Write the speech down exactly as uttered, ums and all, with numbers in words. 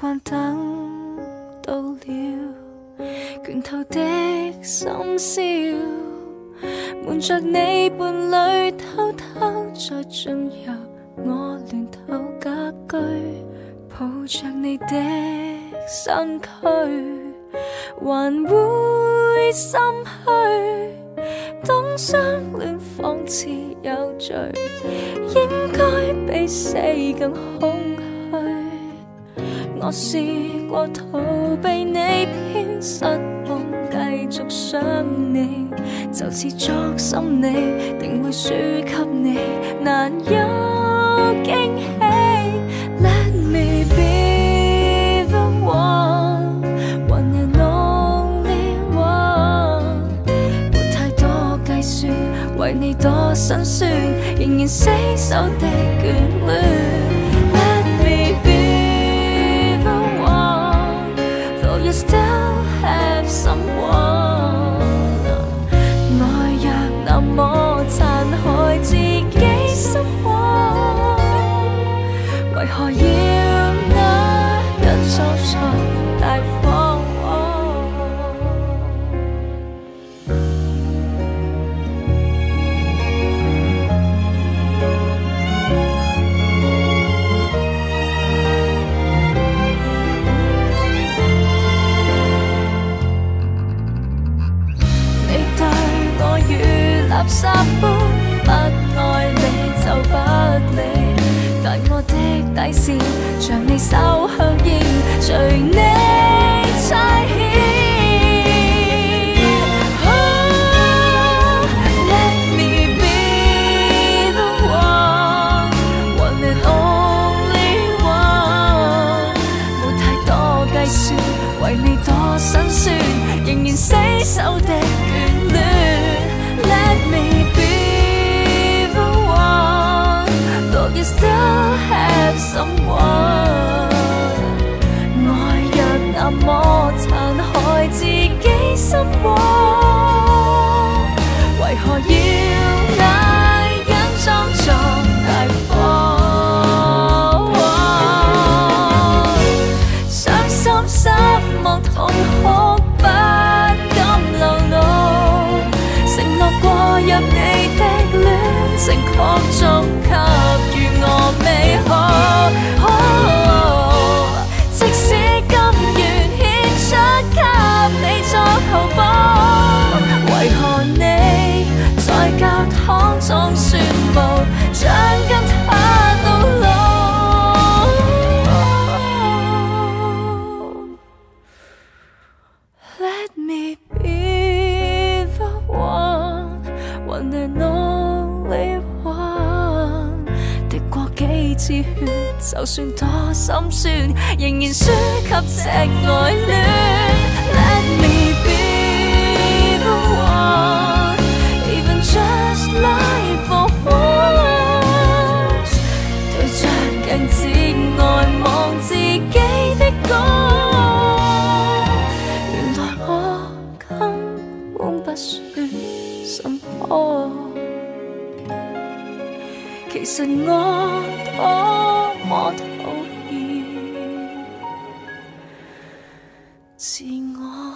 慣等到了，倦透的深宵，瞞着你伴侶偷偷再進入我亂頭家居，抱着你的身軀，還會心虛。當相戀仿似有罪，應該比死更空虛。我試過逃避你，偏失望繼續想你，就似作心你，定會輸給你，難有驚喜。Let me be the one, one and only one， 沒太多計算，為你多辛酸，仍然死守的眷戀。Let me be the one, though you still have someone， 愛若那麼殘害自己心窩，為何要那一錯錯大方？你對我如垃圾般，不愛你就不理，但我的底線像你手香煙，隨你差遣。Oh, let me be the one, one and only one， 沒太多計算，為你多辛酸，仍然死守的眷戀。Let me be the one, though you still have someone， 愛若那麼殘害自己心窩，為何要那樣裝作大方？傷心失望痛哭不敢流露，承諾過入你的戀情，確終給予我美好。Oh, 即使甘願獻出給你作後補，為何你在教堂中宣佈，將跟他到老？Let me be the one, one and only one， 滴過幾次血，就算多心酸，仍然輸給這愛戀。Let me be the one, even just like for once， 對着鏡子外望自己的光，原來我根本不算什麼，其實我多麼討厭自我。